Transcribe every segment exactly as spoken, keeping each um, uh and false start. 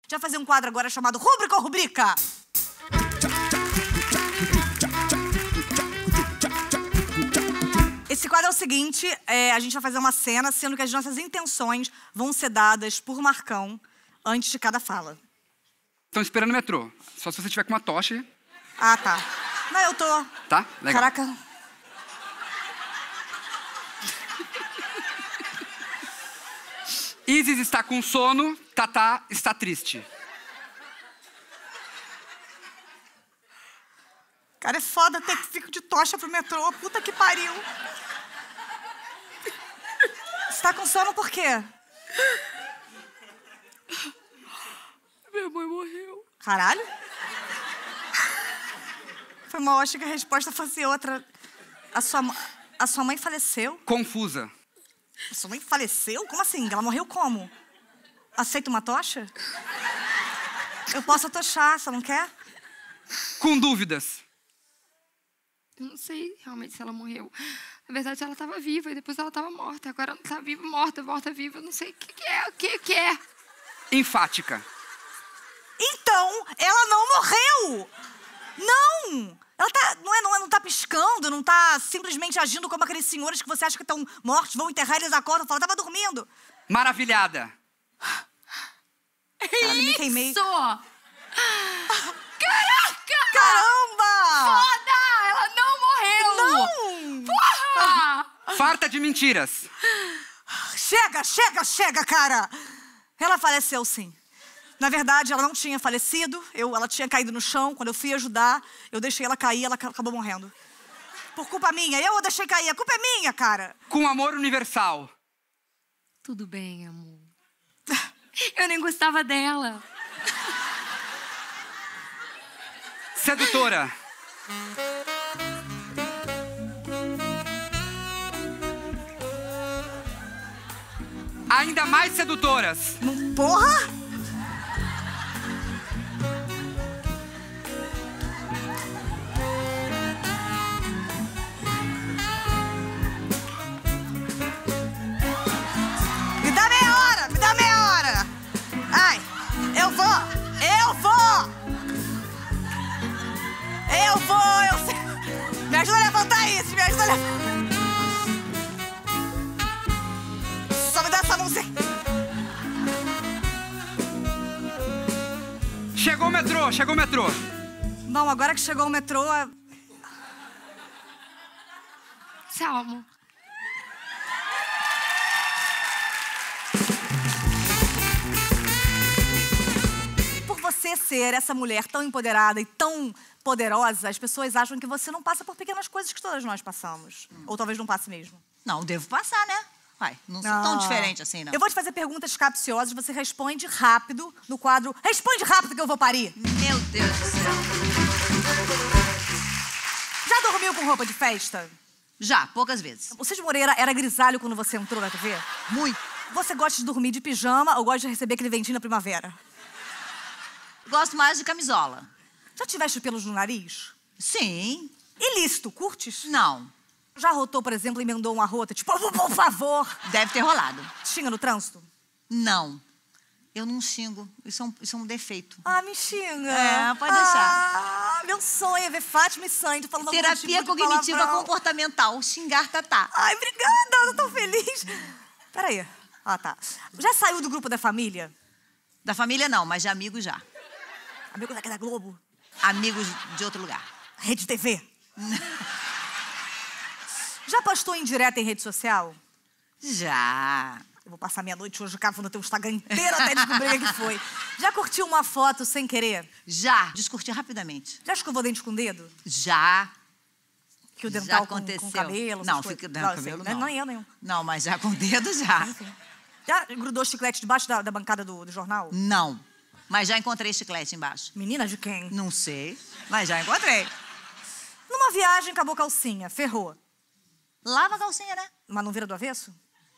gente vai fazer um quadro agora chamado Rúbrica ou Rubrica. Esse quadro é o seguinte, é, a gente vai fazer uma cena, sendo que as nossas intenções vão ser dadas por Marcão antes de cada fala. Estão esperando o metrô. Só se você tiver com uma tocha. Ah, tá. Não, eu tô. Tá? Legal. Caraca. Isis está com sono, Tatá está triste. Cara, é foda ter que ficar de tocha pro metrô. Puta que pariu. Você tá com sono por quê? Minha mãe morreu. Caralho? Foi mal, achei que a resposta fosse outra. A sua, a sua mãe faleceu? Confusa. A sua mãe faleceu? Como assim? Ela morreu como? Aceita uma tocha? Eu posso atochar, você não quer? Com dúvidas. Eu não sei realmente se ela morreu. Na verdade, ela estava viva e depois ela estava morta. Agora ela está viva, morta, morta, viva. Eu não sei o que, que é, o que, que é. Enfática. Então, ela não morreu! Não! Ela tá, não, é, não, é, não tá piscando, não tá simplesmente agindo como aqueles senhores que você acha que estão mortos, vão enterrar, eles acordam e falam, tava dormindo. Maravilhada. Caralho, me queimei. Isso! Caraca! Caramba! Foda! Ela não morreu! Não! Porra! Farta de mentiras. Chega, chega, chega, cara! Ela faleceu, sim. Na verdade, ela não tinha falecido, eu, ela tinha caído no chão. Quando eu fui ajudar, eu deixei ela cair e ela acabou morrendo. Por culpa minha, eu a deixei cair, a culpa é minha, cara. Com amor universal. Tudo bem, amor. Eu nem gostava dela. Sedutora. Ainda mais sedutoras. Porra! Me dá meia hora, me dá meia hora. Ai, eu vou, eu vou. Eu vou, eu sei. Me ajuda a levantar isso, me ajuda a levantar. Só me dá essa música. Chegou o metrô, chegou o metrô. Bom, agora que chegou o metrô... Tchau, Por você ser essa mulher tão empoderada e tão poderosa, as pessoas acham que você não passa por pequenas coisas que todas nós passamos. Hum. Ou talvez não passe mesmo. Não, devo passar, né? Uai, não sou tão diferente assim, não. Eu vou te fazer perguntas capciosas, você responde rápido no quadro Responde Rápido que eu vou parir. Meu Deus do céu. Já dormiu com roupa de festa? Já, poucas vezes. O Cid Moreira era grisalho quando você entrou na T V? Muito. Você gosta de dormir de pijama ou gosta de receber aquele ventinho na primavera? Gosto mais de camisola. Já tiveste pelos no nariz? Sim. Ilícito, curtes? Não. Já rotou, por exemplo, e emendou uma rota, tipo, por favor? Deve ter rolado. Xinga no trânsito? Não. Eu não xingo. Isso é um, isso é um defeito. Ah, me xinga. É, pode deixar. Ah, meu sonho é ver Fátima e Sandy falando algum Terapia tipo de cognitiva palavrão. comportamental. Xingar Tatá. Ai, obrigada, eu tô feliz. Peraí. Ah, tá. Já saiu do grupo da família? Da família não, mas de amigos já. Amigos daqui da Globo? Amigos de outro lugar. Rede T V? Já postou em direta em rede social? Já. Eu vou passar minha noite hoje cavando teu Instagram inteiro até descobrir o que foi. Já curtiu uma foto sem querer? Já. Descurti rapidamente. Já escovou dente com o dedo? Já. Que o dental já com, aconteceu. com cabelo? Não, essas fica coisas? dentro do sei. cabelo, não. não. Não, eu nenhum. Não, mas já com o dedo, já. Enfim. Já grudou chiclete debaixo da, da bancada do, do jornal? Não. Mas já encontrei chiclete embaixo. Menina de quem? Não sei, mas já encontrei. Numa viagem, acabou calcinha, ferrou. Lava a calcinha, né? Mas não vira do avesso?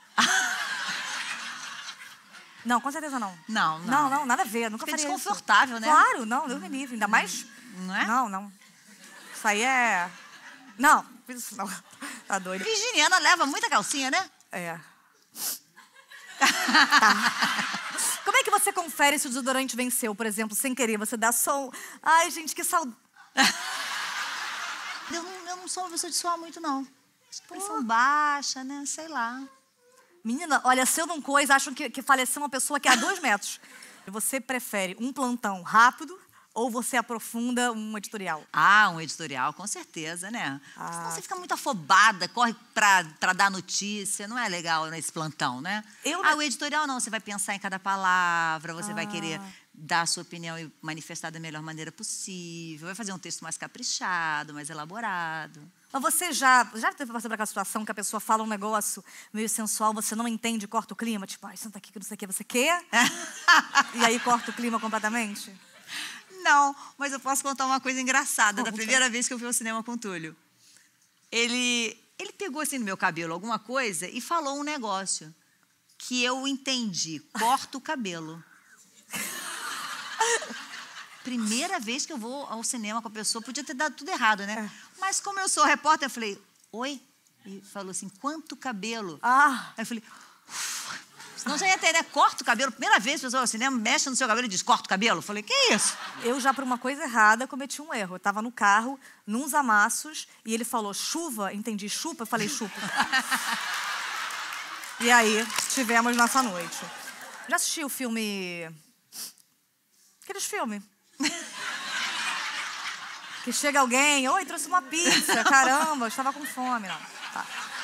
Não, com certeza não. Não, não. Não, não, nada a ver. Nunca Fica faria desconfortável, isso. né? Claro, não, Deus me livre. Ainda mais... Não é? Não, não. Isso aí é... Não, fiz isso não. Tá doido. Virginiana leva muita calcinha, né? É. Tá. Como é que você confere se o desodorante venceu, por exemplo, sem querer? Você dá só um... Ai, gente, que saudade. Eu não, eu não sou uma pessoa de suar muito, não. Pressão baixa, né? Sei lá. Menina, olha, se eu não coisa, acham que, que faleceu uma pessoa que é a dois metros. Você prefere um plantão rápido ou você aprofunda um editorial? Ah, um editorial, com certeza, né? Ah, Senão você fica muito afobada, corre pra, pra dar notícia. Não é legal nesse plantão, né? Eu Ah, não... o editorial não. Você vai pensar em cada palavra, você Ah. vai querer dar a sua opinião e manifestar da melhor maneira possível. Vai fazer um texto mais caprichado, mais elaborado. Mas você já, já teve passado por aquela situação que a pessoa fala um negócio meio sensual, você não entende e corta o clima? Tipo, ai, senta aqui que não sei o que, você quer? E aí corta o clima completamente? Não, mas eu posso contar uma coisa engraçada. Conta. Da primeira vez que eu fui ao cinema com o Túlio. Ele, ele pegou assim no meu cabelo alguma coisa e falou um negócio que eu entendi. Corta o cabelo. Primeira vez que eu vou ao cinema com a pessoa, podia ter dado tudo errado, né? É. Mas como eu sou repórter, eu falei, oi? E falou assim, quanto cabelo? Ah. Aí eu falei, senão já ia ter, né? Corta o cabelo. Primeira vez que a pessoa ao cinema mexe no seu cabelo e diz, corta o cabelo. Eu falei, que isso? Eu já, por uma coisa errada, cometi um erro. Eu tava no carro, nos amassos, e ele falou, chuva, entendi, chupa, eu falei, chupa. E aí, tivemos nossa noite. Já assisti o filme... Aqueles filmes. Que chega alguém, oi, trouxe uma pizza, caramba, eu estava com fome. Não, tá.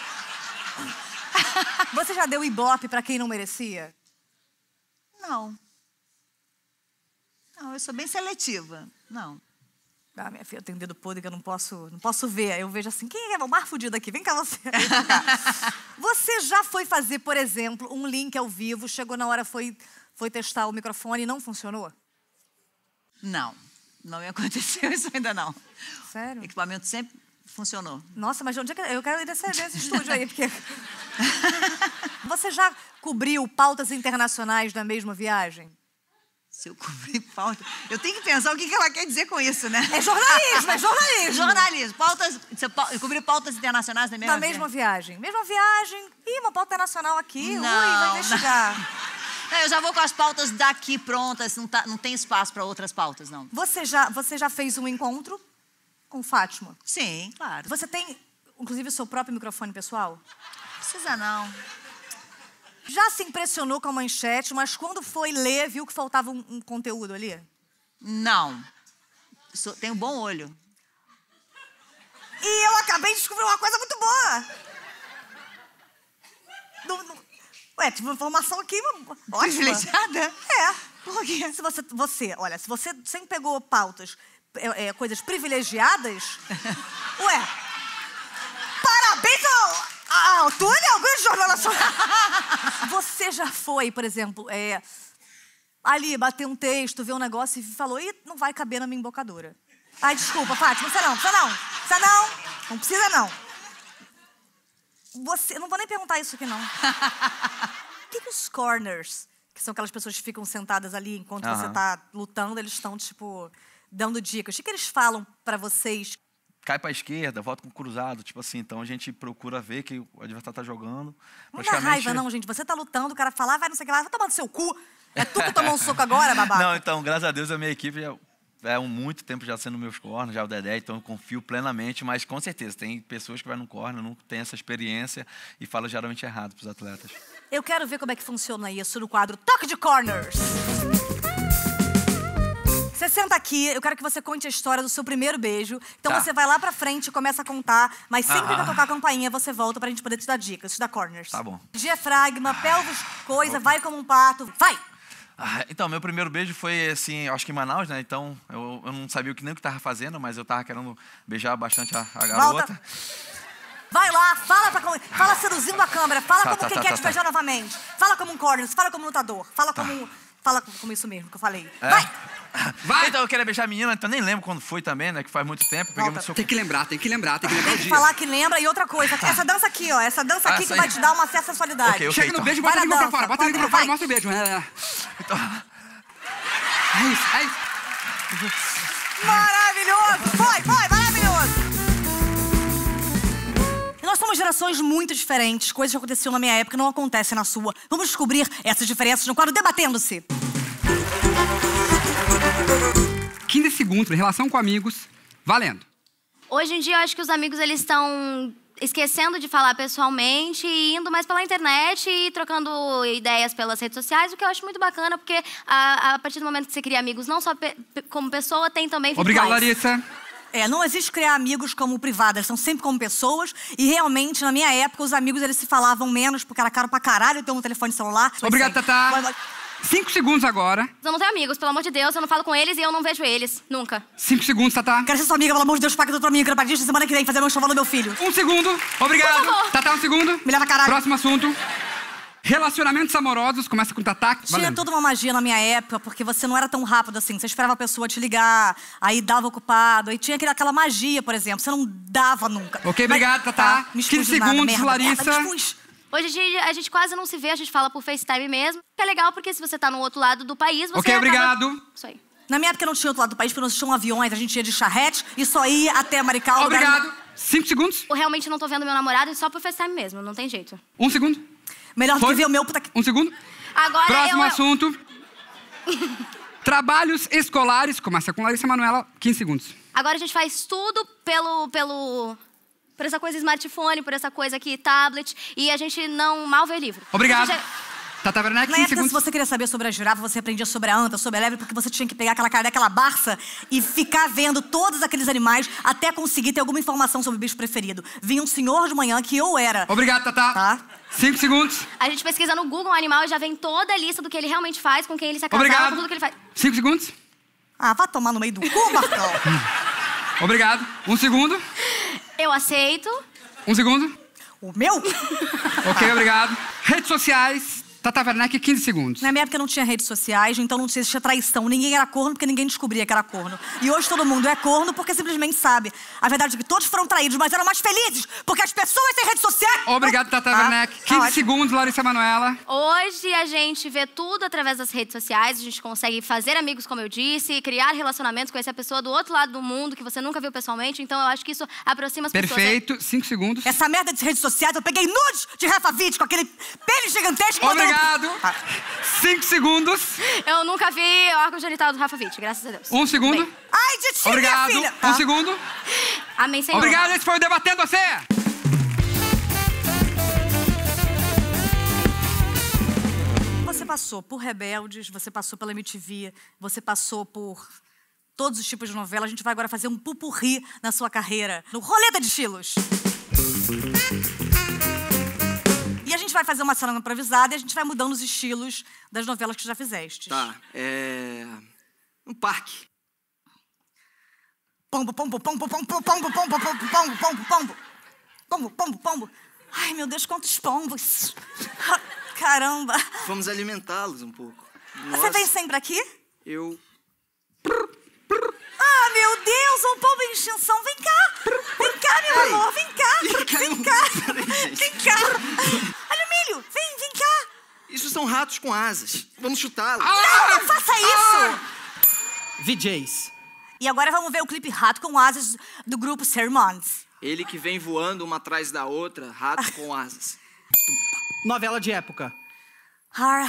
Você já deu ibope pra quem não merecia? Não. Não, eu sou bem seletiva. Não. Ah, minha filha, eu tenho um dedo podre que eu não posso, não posso ver. Eu vejo assim, quem é o mais fudido aqui? Vem cá você. Vem cá. Você já foi fazer, por exemplo, um link ao vivo, chegou na hora, foi, foi testar o microfone e não funcionou? Não. Não me aconteceu isso ainda não. Sério? O equipamento sempre funcionou. Nossa, mas de onde é que... Eu quero ir nesse, nesse estúdio aí, porque... Você já cobriu pautas internacionais na mesma viagem? Se eu cobrir pauta... Eu tenho que pensar o que ela quer dizer com isso, né? É jornalismo, é jornalismo. Jornalismo. Pautas... Eu cobri pautas internacionais na mesma Na mesma viagem. Mesma viagem. Ih, uma pauta internacional aqui. Não, Ui, vai investigar. Não. Não, eu já vou com as pautas daqui prontas. Não, tá, não tem espaço para outras pautas, não. Você já, você já fez um encontro com Fátima? Sim, claro. Você tem, inclusive, o seu próprio microfone pessoal? Não precisa, não. Já se impressionou com a manchete, mas quando foi ler, viu que faltava um, um conteúdo ali? Não. Sou, tenho bom olho. E eu acabei de descobrir uma coisa muito boa. Não, não, ué, tive uma informação aqui ótima. Privilegiada? É. Por quê? Se você, você, olha, se você sempre pegou pautas, é, é, coisas privilegiadas, ué, parabéns ao, ao Túlio, ao grande jornal nacional. Você já foi, por exemplo, é, ali, bater um texto, ver um negócio e falou, ih, não vai caber na minha embocadura. Ai, desculpa, Fátima, não precisa não, precisa não, precisa não, não precisa não. Você, não vou nem perguntar isso aqui, não. O que, que os corners, que são aquelas pessoas que ficam sentadas ali enquanto Aham. você tá lutando, eles estão, tipo, dando dicas. O que, que eles falam pra vocês? Cai pra esquerda, volta com o cruzado, tipo assim. Então a gente procura ver que o adversário tá jogando. Não dá raiva, não, gente. Você tá lutando, o cara fala, ah, vai não sei o que lá, vai tomando seu cu. É tu que tomou um soco agora, babaca? Não, então, graças a Deus, a minha equipe já é há muito tempo já sendo meus corners, já o Dedé, então eu confio plenamente, mas com certeza, tem pessoas que vai no corner, não tem essa experiência e fala geralmente errado pros atletas. Eu quero ver como é que funciona isso no quadro Toque de Corners. Você senta aqui, eu quero que você conte a história do seu primeiro beijo. Então Tá. você vai lá pra frente e começa a contar, mas sempre Aham. que eu tocar a campainha, você volta pra gente poder te dar dicas, te dar corners. Tá bom. Diafragma, pelvis, coisa, vai como um pato. Vai! Ah, então, meu primeiro beijo foi, assim, acho que em Manaus, né? Então, eu, eu não sabia o que nem o que tava fazendo, mas eu tava querendo beijar bastante a, a garota. Volta. Vai lá, fala, pra, fala seduzindo a câmera, fala Tá, como tá, quem tá, quer tá, te tá. beijar novamente. Fala como um corners, fala como um lutador, fala Tá. como... Fala como isso mesmo que eu falei. É? Vai! Vai! Então, eu queria beijar a menina, então nem lembro quando foi também, né? Que faz muito tempo. Peguei Volta. muito soco. Tem que lembrar, tem que lembrar, tem que lembrar Tem o que dia. falar que lembra e outra coisa. Essa dança aqui, ó. Essa dança aqui Essa que aí. vai te dar uma certa sensualidade. Ok, ok. Chega no então. beijo, Vai bota a na língua pra dança, fora, bota a língua pra vai. fora, mostra o beijo. É, é. Então, É isso, é isso. Maravilhoso! Foi, foi, maravilhoso! E nós estamos gerações muito diferentes. Coisas que aconteciam na minha época não acontecem na sua. Vamos descobrir essas diferenças no quadro Debatendo-se. quinze segundos, relação com amigos, valendo. Hoje em dia, eu acho que os amigos, eles estão esquecendo de falar pessoalmente e indo mais pela internet e trocando ideias pelas redes sociais, o que eu acho muito bacana, porque a, a partir do momento que você cria amigos, não só pe, como pessoa, tem também virtuais. Obrigado, Larissa. É, não existe criar amigos como privados, eles são sempre como pessoas. E realmente, na minha época, os amigos eles se falavam menos, porque era caro pra caralho ter um telefone celular. Obrigado, assim, Tatá. vai, vai. Cinco segundos agora. Eu não tenho amigos, pelo amor de Deus, eu não falo com eles e eu não vejo eles, nunca. Cinco segundos, Tatá. Quero ser sua amiga, pelo amor de Deus, paga outra amiga, quero partir semana que vem fazer meu enxoval do meu filho. Um segundo. Obrigado. Por favor. Tatá, um segundo. Me leva caralho. Próximo assunto. Relacionamentos amorosos, começa com Tatá. Tinha Valendo. toda uma magia na minha época, porque você não era tão rápido assim. Você esperava a pessoa te ligar, aí dava ocupado, aí tinha aquela, aquela magia, por exemplo. Você não dava nunca. Ok, obrigado, Mas, Tatá. Tá, me quinze expus de nada, segundos, merda, Larissa. merda, me expus. Hoje em dia, a gente quase não se vê, a gente fala por FaceTime mesmo. É legal, porque se você tá no outro lado do país, você Ok, acaba... obrigado. Isso aí. Na minha época não tinha outro lado do país, porque não existiam aviões, a gente ia de charrete e só ia até Maricá. Obrigado. Cinco segundos. Eu realmente não tô vendo meu namorado, só por FaceTime mesmo, não tem jeito. Um segundo. Melhor do Foi? que ver o meu puta que... Um segundo. Agora Próximo eu... assunto. Trabalhos escolares, começa com Larissa Manoela, quinze segundos. Agora a gente faz tudo pelo... pelo... por essa coisa smartphone, por essa coisa aqui, tablet, e a gente não mal vê livro. Obrigado. A gente- Tata Werneck, Na quinze época, se segundos. você queria saber sobre a girafa, você aprendia sobre a anta, sobre a lebre, porque você tinha que pegar aquela cara daquela barça e ficar vendo todos aqueles animais até conseguir ter alguma informação sobre o bicho preferido. Vinha um senhor de manhã que eu era. Obrigado, Tatá. Tá? Cinco segundos. A gente pesquisa no Google um animal e já vem toda a lista do que ele realmente faz, com quem ele se acasava, Obrigado. com tudo que ele faz. Cinco segundos. Ah, vá tomar no meio do cu, Marcão. Obrigado. Um segundo. Eu aceito. Um segundo. O meu? Ok, obrigado. Redes sociais. Tata Werneck, quinze segundos. Na minha época não tinha redes sociais, então não existia traição. Ninguém era corno porque ninguém descobria que era corno. E hoje todo mundo é corno porque simplesmente sabe. A verdade é que todos foram traídos, mas eram mais felizes porque as pessoas têm redes sociais. Obrigado, Tata Ah, Werneck. tá quinze ótimo. segundos, Larissa Manoela. Hoje a gente vê tudo através das redes sociais, a gente consegue fazer amigos, como eu disse, criar relacionamentos, conhecer a pessoa do outro lado do mundo que você nunca viu pessoalmente, então eu acho que isso aproxima as pessoas. Perfeito. Cinco segundos. Essa merda de redes sociais, eu peguei nudes de Rafa Witt com aquele pênis gigantesco. botando- Obrigado. Ah. Cinco segundos. Eu nunca vi o órgão genital do Rafa Witt, graças a Deus. Um segundo. Bem. Ai, de ti, minha Obrigado. filha. Um Tá. segundo. Amém, Senhor. Obrigado. Esse foi o Debatendo Você. Você passou por Rebeldes, você passou pela M T V, você passou por todos os tipos de novela. A gente vai agora fazer um pupurri na sua carreira, no Roleta de Estilos. E a gente vai fazer uma cena improvisada e a gente vai mudando os estilos das novelas que já fizeste. Tá, é... Um parque. Pombo, pombo, pombo, pombo, pombo, pombo, pombo, pombo, pombo, pombo. Pombo, pombo, pombo. Ai, meu Deus, quantos pombos. Caramba. Vamos alimentá-los um pouco. Você Nossa, vem sempre aqui? eu... Ah, meu Deus, um pombo em extinção. Vem cá. Vem cá, meu Ei. amor. Vem cá. Vem cá. Peraí, gente. Vem cá. Olha o milho. Vem, vem cá. Isso são ratos com asas. Vamos chutá-los. Não, não faça isso. V Js. E agora vamos ver o clipe Rato com Asas do grupo Sermons. Ele que vem voando uma atrás da outra, rato com asas. Novela de época. Ara.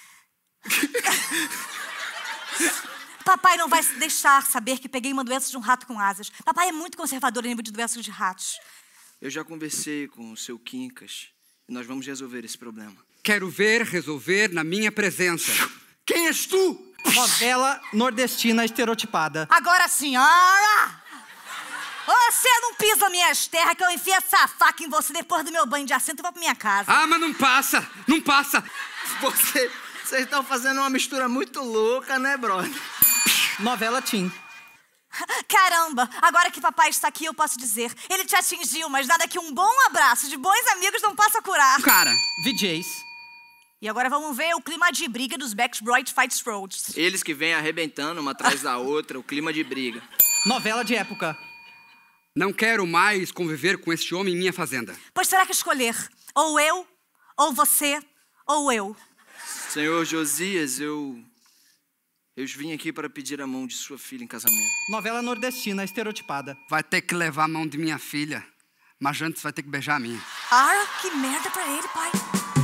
Papai não vai se deixar saber que peguei uma doença de um rato com asas. Papai é muito conservador em nível de doenças de ratos. Eu já conversei com o seu Quincas e nós vamos resolver esse problema. Quero ver resolver na minha presença. Quem és tu? Novela nordestina estereotipada. Agora, senhora! Você não pisa minhas terras que eu enfio essa faca em você depois do meu banho de assento e vou pra minha casa. Ah, mas não passa. Não passa. Você... Vocês estão fazendo uma mistura muito louca, né, brother? Novela teen. Caramba, agora que papai está aqui, eu posso dizer. Ele te atingiu, mas nada que um bom abraço de bons amigos não possa curar. Cara. V Js. E agora vamos ver o clima de briga dos Backstreet Fights Roads. Eles que vêm arrebentando uma atrás da outra, o clima de briga. Novela de época. Não quero mais conviver com este homem em minha fazenda. Pois terá que escolher. Ou eu, ou você, ou eu. Senhor Josias, eu... Eu vim aqui para pedir a mão de sua filha em casamento. Novela nordestina estereotipada. Vai ter que levar a mão de minha filha. Mas antes vai ter que beijar a minha. Ah, que merda pra ele, pai.